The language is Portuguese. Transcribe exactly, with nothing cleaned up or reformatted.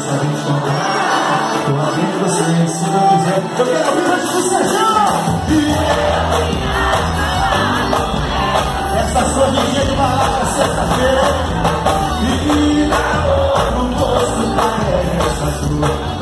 sabe me chamar. Tô aqui de você, se não quiser. Eu quero ouvir mais de você, essa sorridinha de barraca sexta-feira. E na outra, no rosto, parece a sua.